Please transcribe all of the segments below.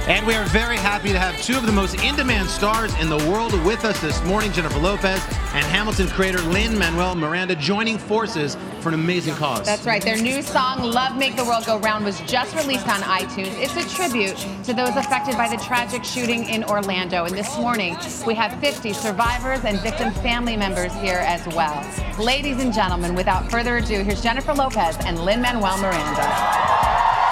And we are very happy to have two of the most in-demand stars in the world with us this morning, Jennifer Lopez and Hamilton creator Lin-Manuel Miranda, joining forces for an amazing cause. That's right. Their new song, Love Make the World Go Round, was just released on iTunes. It's a tribute to those affected by the tragic shooting in Orlando. And this morning, we have 50 survivors and victim family members here as well. Ladies and gentlemen, without further ado, here's Jennifer Lopez and Lin-Manuel Miranda.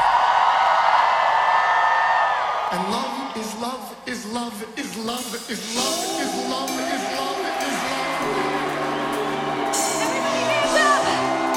And love is love is love is love is love is love is love is love. Everybody hands up!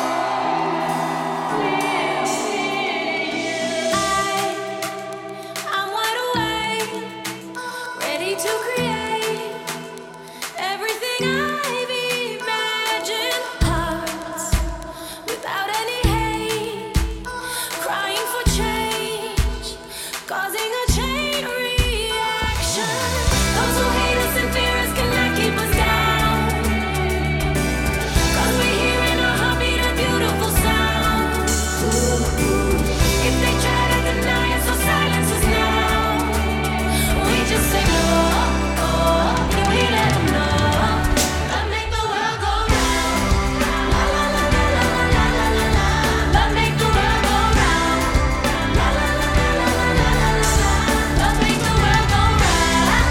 I'm wide awake, ready to create everything I've imagined. Hearts without any hate, crying for change, causing a chain reaction. Those who hate us and fear us cannot keep us down, 'cause we hear in our heartbeat a beautiful sound. If they try to deny us or silence us now, we just say no, and we let them know. Love make the world go round. La la la la la la la la la. Love make the world go round. La la la la la la la la la. Love make the world go round.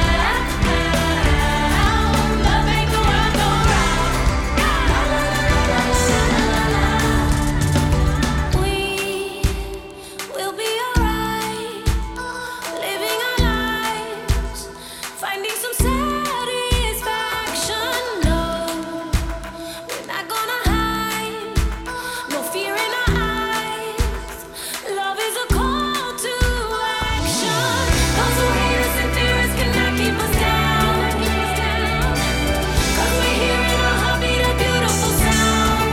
Love make the world go round. La la la la la la la la. We'll be alright, living our lives, finding some satisfaction. No, we're not gonna hide, no fear in our eyes. Love is a call to action. Those who hate us and fear us cannot keep us down, 'cause we hear in our heartbeat a beautiful sound.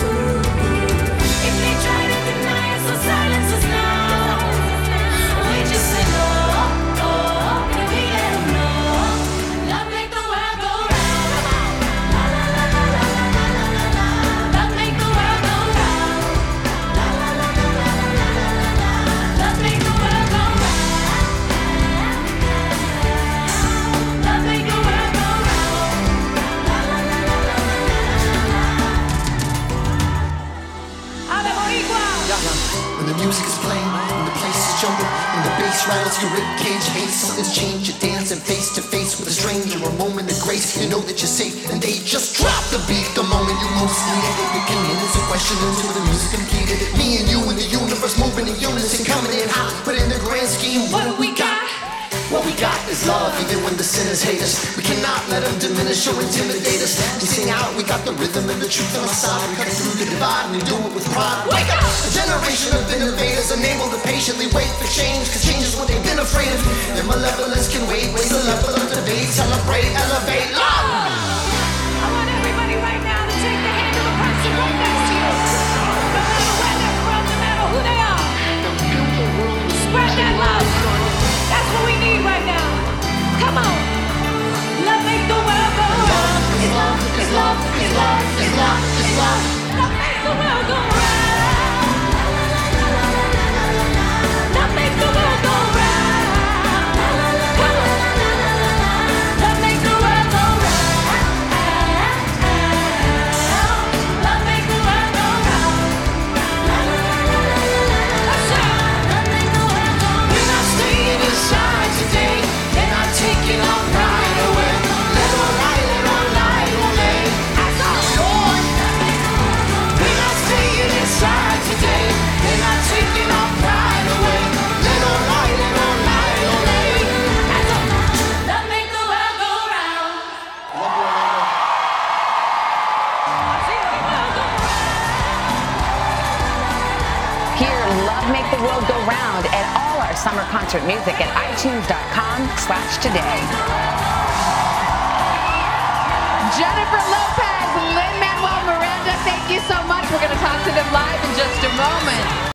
If they try to deny us or silence us now, we just say no, and we let them know. Love make the world go round. La la la la la la la la la. Love make the world go round. La la la la la la la la la. Love make the world go round. Love make the world go round. La la la la la la la la. ¡Ave Boricua! When the music is playing, when the place is jumping, when the bass rattles your ribcage, hey, something's changed. You're dancing face to face with a stranger, a moment of grace. You know that you're safe, and they just drop the beat the moment you most need it. It can answer questions until the music completed. Me and you in the universe moving in unison, coming in hot, but in the grand scheme, what do we got? What we got is love, even when the sinners hate us. We cannot let them diminish or intimidate us. We sing out, we got the rhythm and the truth on our side. We cut through the divide and we do it with pride. Wake up! A generation of innovators unable to patiently wait for change, 'cause change is what they've been afraid of. Their malevolence can wait, raise the level of debate, celebrate, elevate, love! I want everybody right now to take the hand of the person right next to you. No matter where they're from, no matter who they are. Spread that love. That's what we need right now. Come on. Love make the world go round. It's love, it's love, it's love, it's love, it's love. Love make the world go round. Love make the world go round. Come on. Love make the world go round. Love make the world go round. That's it. Love make the world go round. We're not staying inside today. They're not taking our pride away. Let our light, let our light away. That's all. We're not staying inside today. They're not taking our pride away. Let our light, let our light away. That's all. Love make the world go round. Hear Love Make the World Go Round at all our summer concert music at itunes.com/today. Jennifer Lopez, Lin-Manuel Miranda, thank you so much. We're going to talk to them live in just a moment.